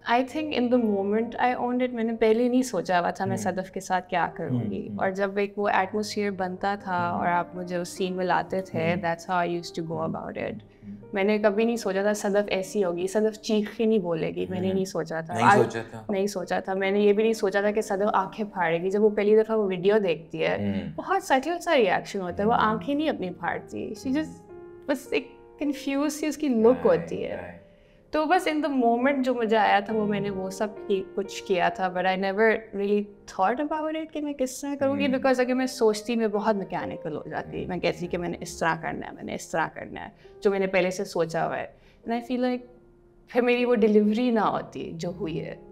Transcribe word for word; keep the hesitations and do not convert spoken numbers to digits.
I think in the moment I owned it, मैंने पहले नहीं सोचा हुआ था मैं सदफ के साथ क्या करूँगी, और जब एक वो एटमोसफियर बनता था और आप मुझे उस सीन में लाते थे, that's how I used to go about it. मैंने कभी नहीं सोचा था सदफ ऐसी होगी, सदफ चीख के नहीं बोलेगी, मैंने नहीं सोचा था। नहीं सोचा था नहीं सोचा था मैंने ये भी नहीं सोचा था कि सदफ आंखें फाड़ेगी। जब वो पहली दफ़ा वो वीडियो देखती है, बहुत सटल सा रिएक्शन होता है, वो आंखें नहीं अपनी फाड़ती, शी जस्ट बस एक कंफ्यूज सी उसकी लुक होती है। तो बस इन द मोमेंट जो मुझे आया था वो मैंने वो सब कुछ किया था, but I never really thought about it कि मैं किस तरह करूँगी, बिकॉज अगर मैं सोचती मैं बहुत मैकेनिकल हो जाती, मैं कहती कि मैंने इस तरह करना है, मैंने इस तरह करना है, जो मैंने पहले से सोचा हुआ है, एंड आई फील लाइक फिर मेरी वो डिलीवरी ना होती जो हुई है।